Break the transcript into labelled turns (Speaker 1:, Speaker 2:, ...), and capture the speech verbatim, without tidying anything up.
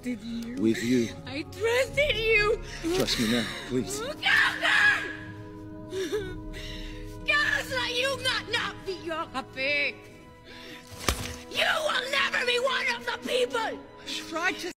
Speaker 1: trusted you.
Speaker 2: With you.
Speaker 1: I trusted you.
Speaker 2: Trust me now, please.
Speaker 1: Gaffer! Kaya you not not be your kape. You will never be one of the people.
Speaker 2: Tried to